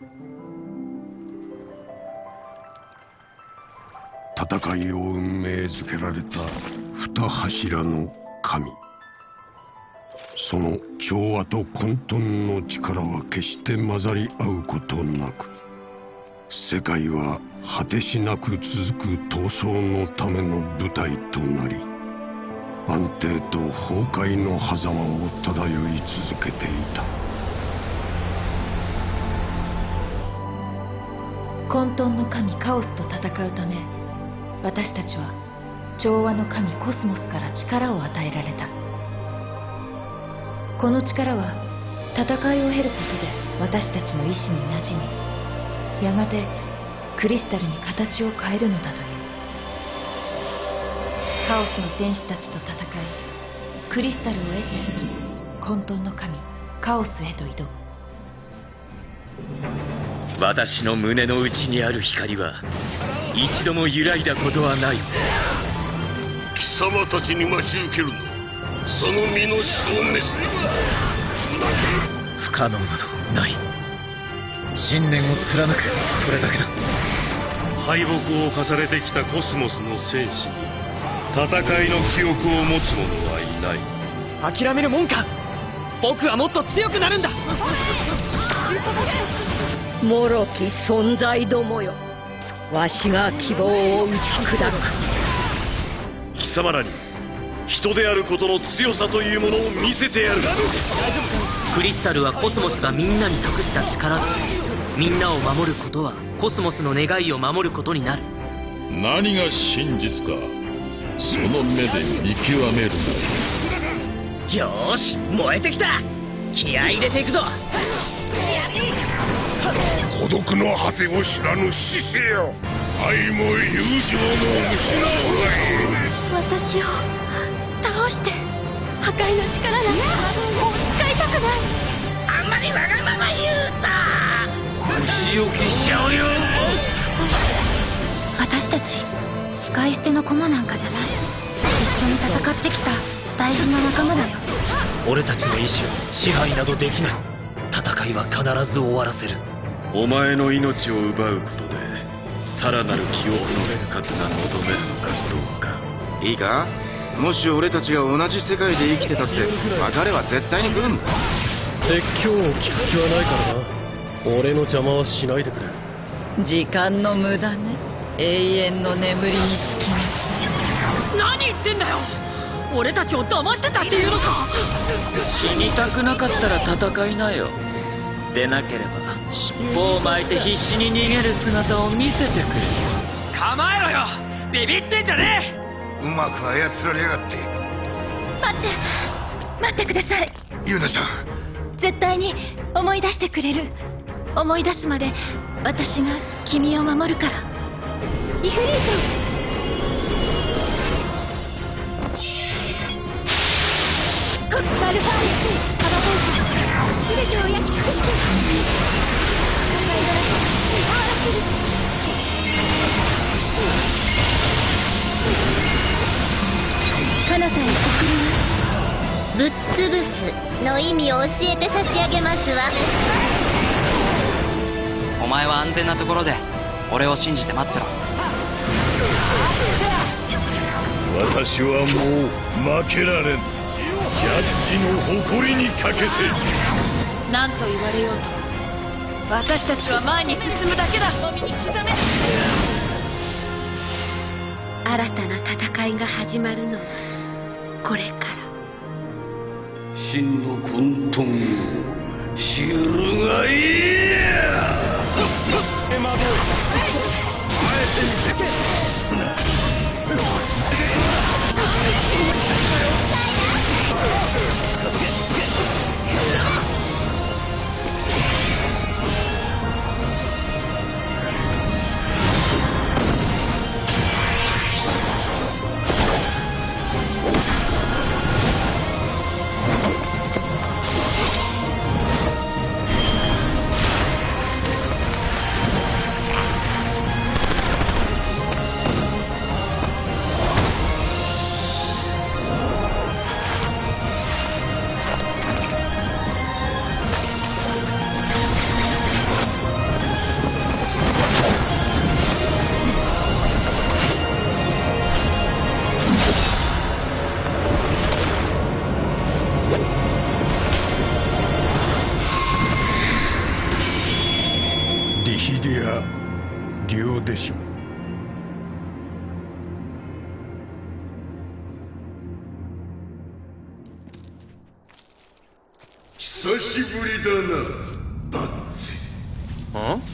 戦いを運命づけられた二柱の神。その調和と混沌の力は決して混ざり合うことなく、世界は果てしなく続く闘争のための舞台となり、安定と崩壊の狭間を漂い続けていた。 混沌の神カオスと戦うため、私たちは調和の神コスモスから力を与えられた。この力は戦いを経ることで私たちの意志に馴染み、やがてクリスタルに形を変えるのだという。カオスの戦士たちと戦い、クリスタルを得て混沌の神カオスへと挑む。 私の胸の内にある光は一度も揺らいだことはない。 貴様たちに待ち受けるのその身の消滅不可能などない。信念を貫く、それだけだ。 敗北を重ねてきたコスモスの戦士に戦いの記憶を持つ者はいない。 諦めるもんか。僕はもっと強くなるんだ。 脆き存在どもよ、わしが希望を打ち砕く。 貴様らに人であることの強さというものを見せてやる。 クリスタルはコスモスがみんなに託した力だ。みんなを守ることはコスモスの願いを守ることになる。 何が真実か、その目で見極めるな。 よーし、燃えてきた。気合い入れていくぞ。 孤独の果てを知らぬ死生よ、愛も友情も失うがいい。 私を倒して破壊の力なんかもう使いたくない。 あんまりわがまま言うた。 仕置きしちゃうよ。 私たち使い捨ての駒なんかじゃない。一緒に戦ってきた大事な仲間だよ。 俺たちの意志を支配などできない。戦いは必ず終わらせる。 お前の命を奪うことでさらなる記憶の復活が望めるのかどうか。 いいか、もし俺たちが同じ世界で生きてたって別れは絶対に来るんだ。 説教を聞く気はないからな。俺の邪魔はしないでくれ。 時間の無駄ね。永遠の眠りにつきます。 何言ってんだよ。俺たちを騙してたっていうのか。 死にたくなかったら戦いなよ。でなければ尻尾を巻いて必死に逃げる姿を見せてくれよ。 構えろよ。ビビってんじゃねえ。 うまく操られやがって。 待ってください。 ユナちゃん、 絶対に思い出してくれる。思い出すまで私が君を守るから。イフリート。コスパルファーレスカバトン全てを焼き尽くしてカナさんに送ります。 ぶっつぶすの意味を教えて差し上げますわ。 お前は安全なところで俺を信じて待ってろ。 私はもう負けられん。ジャッジの誇りにかけて。 何と言われようと私たちは前に進むだけだ。のみに刻め。 新たな戦いが始まるのはこれから。 真の混沌を知るがいい。 ディヒディア・デュオデシモ。久しぶりだな、バッツィ。